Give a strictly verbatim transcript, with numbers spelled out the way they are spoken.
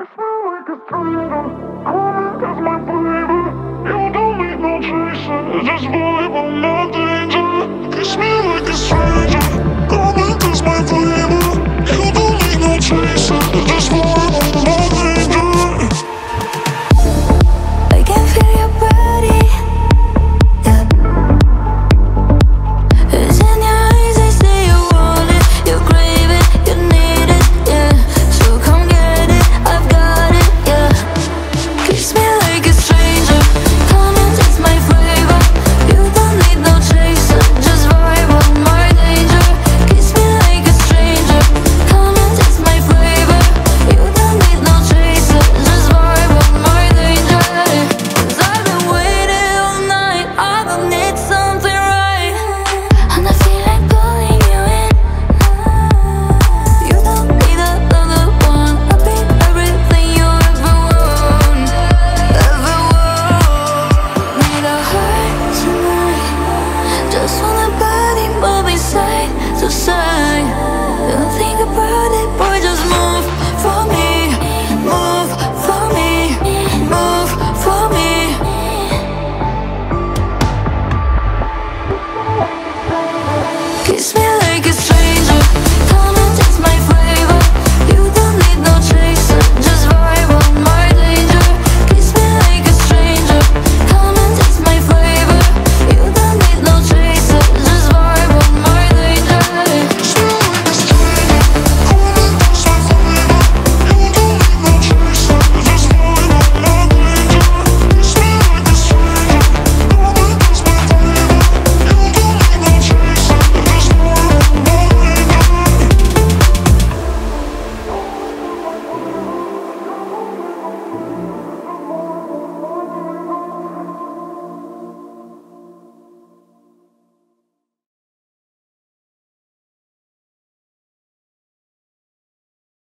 smell like a stranger. Calling is my flavor. You don't make no traces. Just vibe on my danger. You smell like a stranger. Calling is my flavor. You don't make no traces. Just vibe.